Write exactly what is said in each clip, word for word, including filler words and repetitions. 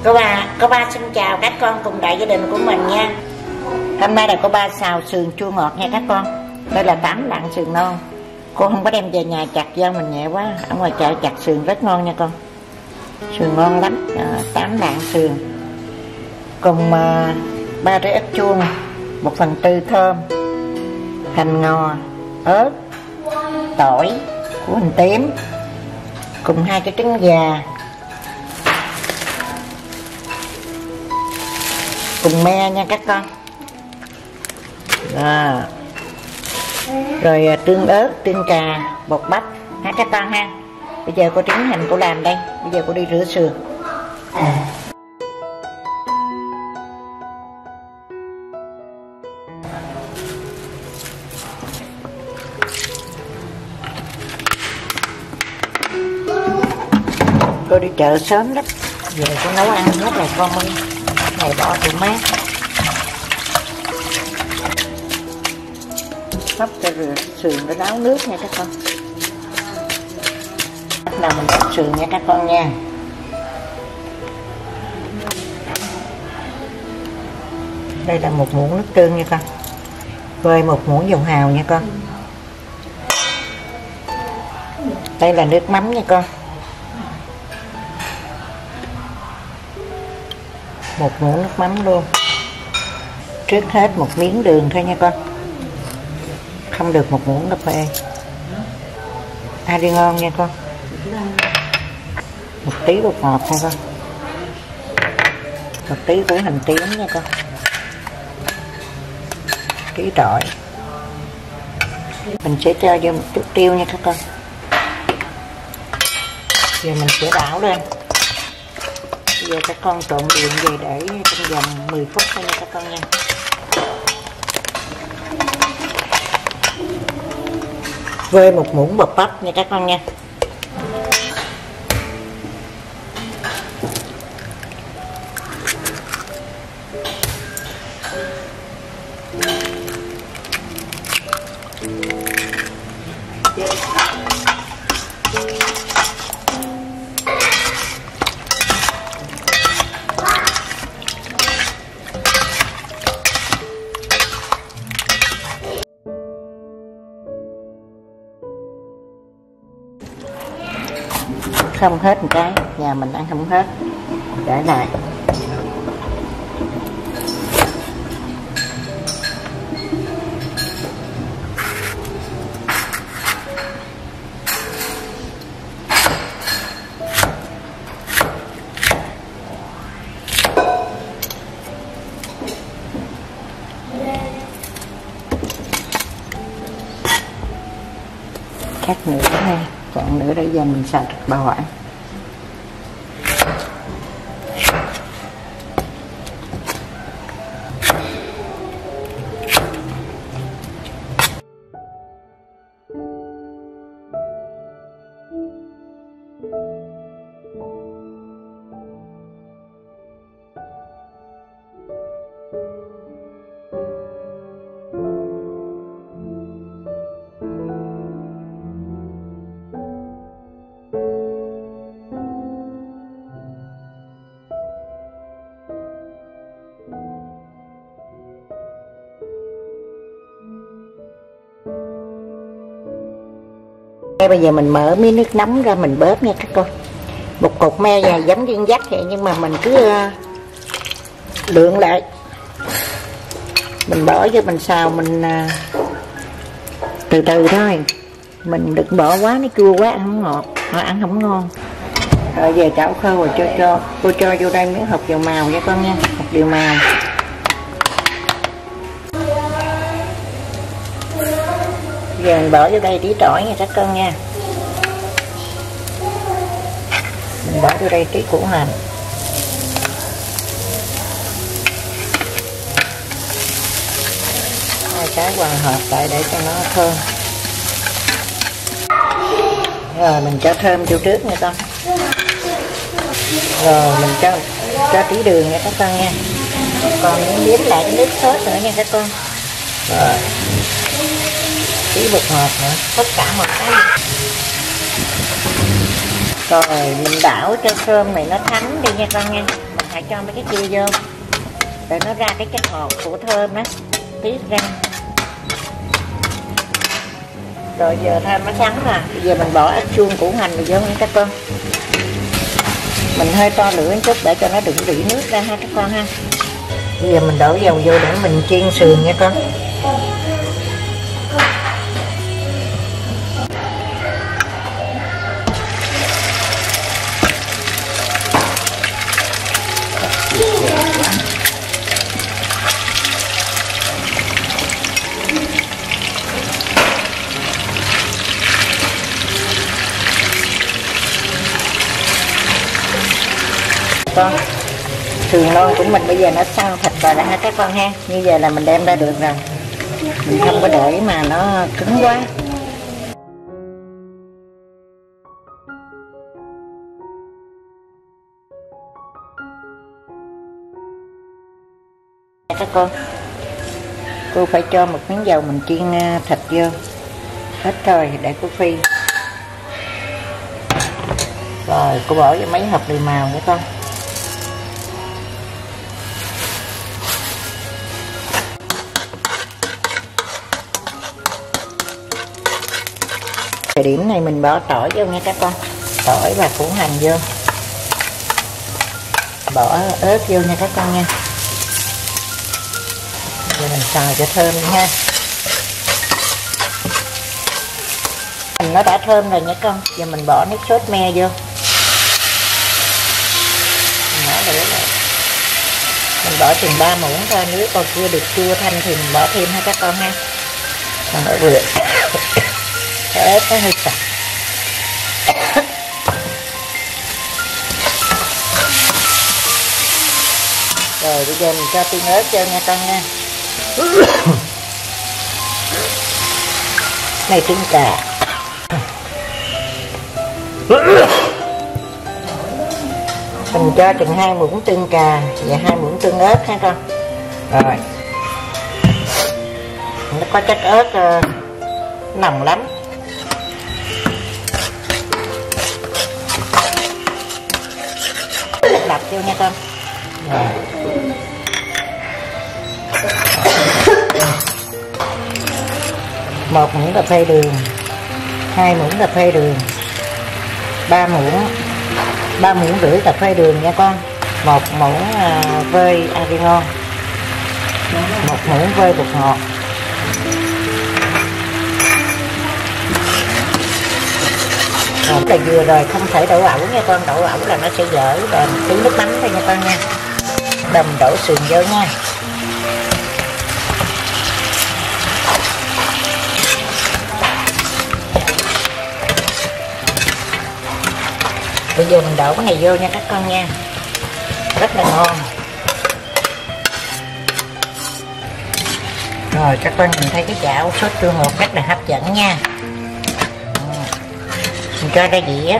Cô ba, cô ba xin chào các con cùng đại gia đình của mình nha. Hôm nay là cô ba xào sườn chua ngọt nha các con. Đây là tám lạng sườn non. Cô không có đem về nhà chặt do mình nhẹ quá. Ở ngoài chợ chặt sườn rất ngon nha con. Sườn ngon lắm. À, tám lạng sườn cùng à, ba trái ớt chuông, một phần tư thơm, hành ngò, ớt, tỏi, củ hành tím, cùng hai cái trứng gà, cùng me nha các con. À, rồi tương ớt, tương cà, bột bắp ha các con ha. Bây giờ cô trứng hành cô làm đây. Bây giờ cô đi rửa sườn. À. Cô đi chợ sớm lắm, về cô nấu ăn hết rồi con ơi. Này bỏ tủ mát. Hấp cho rửa sườn nó ráo nước nha các con. Bắt đầu mình hấp sườn nha các con nha. Đây là một muỗng nước tương nha con. Vơi một muỗng dầu hào nha con. Đây là nước mắm nha con. Một muỗng nước mắm luôn. Trước hết một miếng đường thôi nha con. Không được một muỗng cà phê. Ai đi ngon nha con. Một tí bột ngọt nha con. Một tí củ hành tím nha con. Tí tỏi. Mình sẽ cho vô một chút tiêu nha các con. Giờ mình sẽ đảo lên. Bây giờ các con trộn đường về để trong vòng mười phút thôi nha các con nha. Vơi một muỗng bột bắp nha các con nha. Không hết một cái, nhà mình ăn không hết, để lại. Cắt nữa đây, còn nữa để giờ mình xào thịt bò ăn. Bây giờ mình mở miếng nước nóng ra mình bóp nha các con. Một cục me này giống viên dắt vậy, nhưng mà mình cứ uh, lượn lại. Mình bỏ vô mình xào mình uh, từ từ thôi. Mình đừng bỏ quá, nó chua quá ăn không ngọt, nó ăn không ngon. Rồi về chảo khô rồi cho cho cô cho vô đây miếng hột dầu màu nha con nha, hột điều màu. Giờ mình bỏ vô đây tí tỏi nha các con nha. Mình bỏ vô đây tí củ hành. Hai cái hòa hợp lại để cho nó thơm. Rồi mình cho thơm vô trước nha con. Rồi mình cho cho tí đường nha các con nha. Còn nếm lại cái nước sốt nữa nha các con. Rồi tí bột ngọt nữa, tất cả một cái. Rồi mình đảo cho cơm này nó thấm đi nha con nha. Mình phải cho mấy cái kia vô để nó ra cái chất ngọt của thơm đó, tiết ra. Rồi giờ thơm nó sắn rồi, bây giờ mình bỏ ớt chuông củ hành rồi vô nha các con. Mình hơi to lửa một chút để cho nó đừng rỉ nước ra ha các con ha. Bây giờ mình đổ dầu vô để mình chiên sườn nha con. Con sườn non của mình bây giờ nó săn thịt rồi đó ha các con ha. Như giờ là mình đem ra được rồi, mình không có để mà nó cứng quá. Các con, cô phải cho một miếng dầu mình chiên thịt vô. Hết rồi để cô phi. Rồi cô bỏ vô mấy hộp mì màu nha con. Thời điểm này mình bỏ tỏi vô nha các con. Tỏi và củ hành vô. Bỏ ớt vô nha các con nha. Giờ mình xào cho thơm ha. Nó đã thơm rồi nha con. Giờ mình bỏ nước sốt me vô. Mình bỏ lửa lại. Mình bỏ chừng ba muỗng thôi. Nếu còn chưa được chua thanh thì mình bỏ thêm ha các con ha. Còn ở vừa ớt nó hơi sạch. Rồi bây giờ mình cho tương ớt vô nha con nha. Này trứng cà. Mình cho chừng hai muỗng tương cà và hai muỗng tương ớt ha con. Rồi nó có chất ớt uh, nồng lắm. Đập vô nha con. Rồi. Một muỗng cà phê đường, hai muỗng cà phê đường, ba muỗng ba muỗng rưỡi cà phê đường nha con. Một muỗng uh, vơi arigon, một muỗng vơi bột ngọt. Rồi là vừa rồi, không thể đổ ẩu nha con, đổ ẩu là nó sẽ dở. Rồi tí nước mắm thôi nha con nha. Đầm đổ sườn vô nha. Bây giờ mình đổ cái này vô nha các con nha. Rất là ngon. Rồi các con nhìn thấy cái chảo sốt chua ngọt rất là hấp dẫn nha. Mình cho ra dĩa.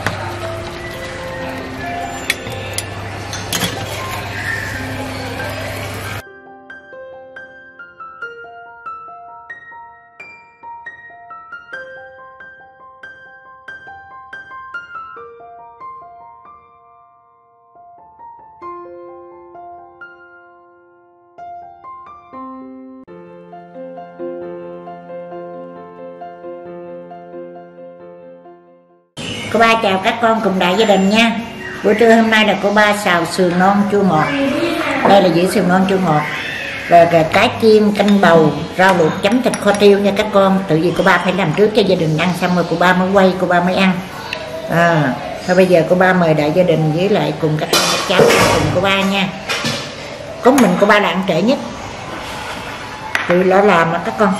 Cô ba chào các con cùng đại gia đình nha. Bữa trưa hôm nay là cô ba xào sườn non chua ngọt. Đây là dĩa sườn non chua ngọt. Rồi cá chiên canh bầu, rau luộc chấm thịt kho tiêu nha các con. Tự vì cô ba phải làm trước cho gia đình ăn, xong rồi cô ba mới quay, cô ba mới ăn. À, thôi bây giờ cô ba mời đại gia đình với lại cùng các con các cháu cùng cô ba nha. Có mình cô ba là ăn trễ nhất. Tự lo làm mà các con.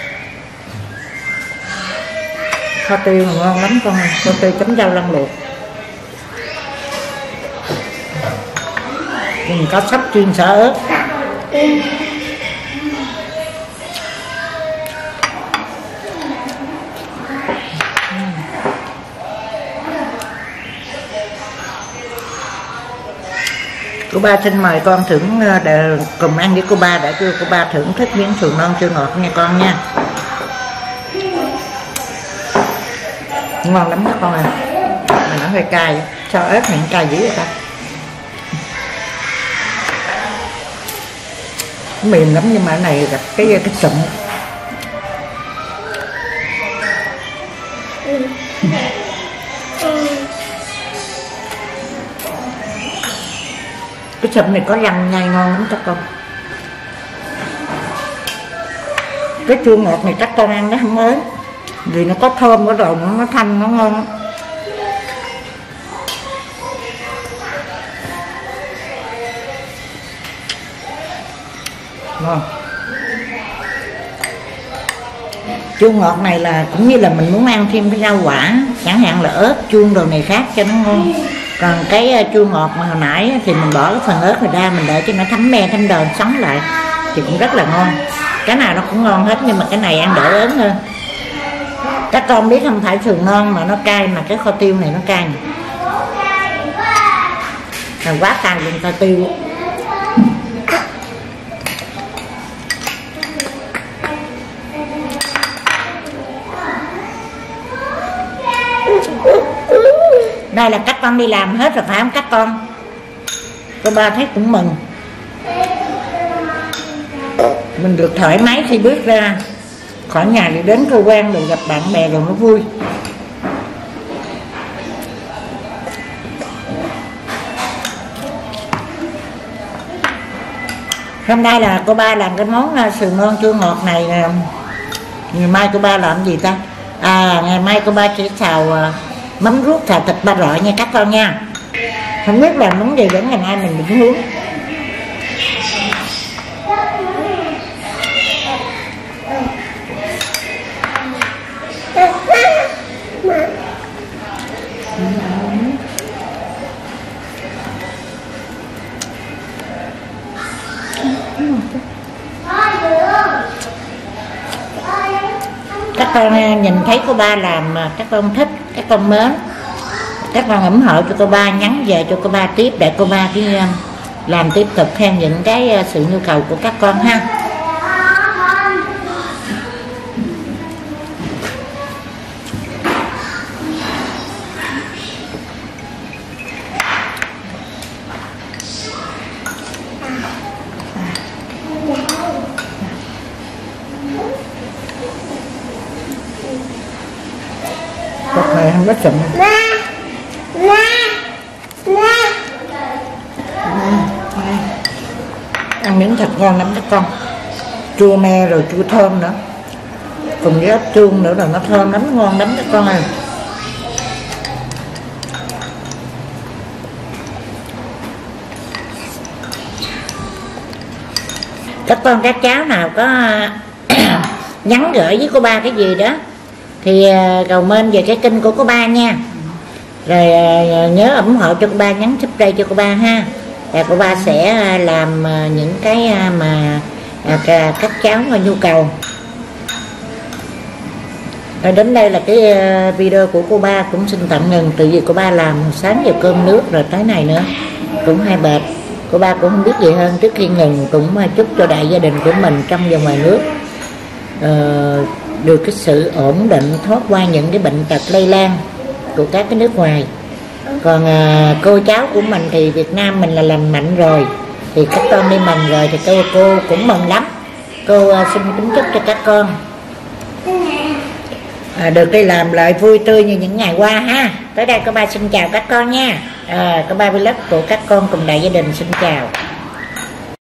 Kho tiêu ngon lắm con, kho tiêu chấm rau lăn luộc. Mình có sắp chiên xả ớt. Cô ba xin mời con thưởng để cùng ăn với cô ba, để cho cô ba thưởng thức miếng sườn non chua ngọt nha con nha. Ngon lắm các con à. Mà nó hơi cay, cho ớt này cay dữ vậy ta. mềm lắm nhưng mà cái này gặp cái cái sụn. Cái sụn này có răng nhai ngon lắm các con. Cái chua ngọt này các con ăn nó không ớn, vì nó có thơm có đồ, nó thanh nó ngon. Ngon. Chua ngọt này là cũng như là mình muốn ăn thêm cái rau quả, chẳng hạn là ớt chuông đồ này khác cho nó ngon. Còn cái chua ngọt mà hồi nãy thì mình bỏ cái phần ớt này ra, mình để cho nó thấm me thấm đờn sống lại thì cũng rất là ngon. Cái nào nó cũng ngon hết nhưng mà cái này ăn đỡ ớn hơn. Các con biết không phải sườn non mà nó cay, mà cái kho tiêu này nó cay này. Là quá cay luôn kho tiêu. Đây là các con đi làm hết rồi phải không các con? Cô ba thấy cũng mừng. Mình được thoải mái khi bước ra khỏi nhà để đến cơ quan rồi gặp bạn bè rồi nó vui. Hôm nay là cô ba làm cái món sườn non chua ngọt này. Ngày mai cô ba làm gì ta? À ngày mai cô ba sẽ xào mắm ruốc xào thịt ba rọi nha các con nha. Không biết làm món gì đến ngày mai mình định hướng. Các con nhìn thấy cô ba làm mà các con thích, các con mến, các con ủng hộ cho cô ba, nhắn về cho cô ba tiếp để cô ba cái làm tiếp tục theo những cái sự nhu cầu của các con ha. Cục này không có sụn. Ăn miếng thịt ngon lắm các con. Chua me rồi chua thơm nữa, cùng với ớt chuông nữa là nó thơm lắm, ngon lắm các con ơi. Các con các cháu nào có nhắn gửi với cô ba cái gì đó thì comment về cái kênh của cô ba nha. Rồi nhớ ủng hộ cho cô ba, nhắn subscribe cho cô ba ha. Và cô ba sẽ làm những cái mà các cháu có nhu cầu. Rồi đến đây là cái video của cô ba cũng xin tạm ngừng, từ vì cô ba làm sáng giờ cơm nước rồi tới này nữa cũng hai bệt. Cô ba cũng không biết gì hơn, trước khi ngừng cũng chúc cho đại gia đình của mình trong và ngoài nước uh, được cái sự ổn định, thoát qua những cái bệnh tật lây lan của các cái nước ngoài. Còn à, cô cháu của mình thì Việt Nam mình là lành mạnh rồi, thì các con đi mình rồi thì cô cô cũng mừng lắm. Cô à, xin kính chúc cho các con à, được đi làm lại vui tươi như những ngày qua ha. Tới đây cô ba xin chào các con nha. À, cô ba vlog của các con cùng đại gia đình xin chào.